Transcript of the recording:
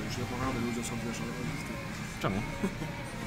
Już nie porady, ludzie są wiesz, ale... Czemu?